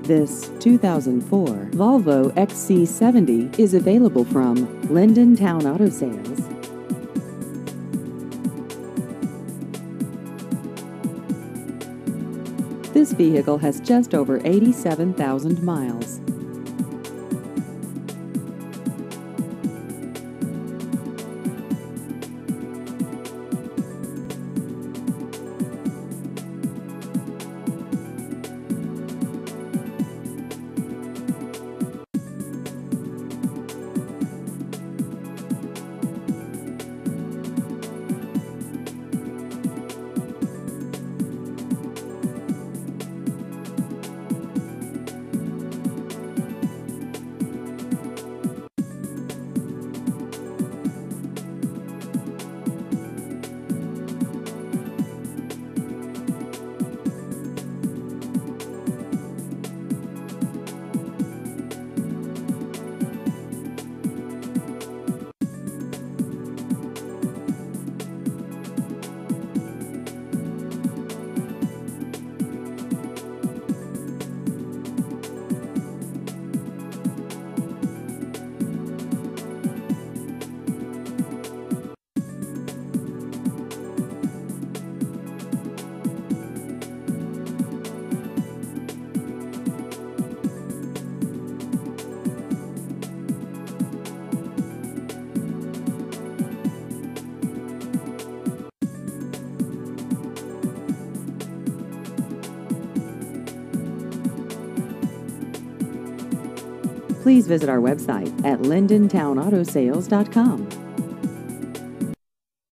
This 2004 Volvo XC70 is available from Linden Town Auto Sales. This vehicle has just over 87,000 miles. Please visit our website at lindentownAutosales.com.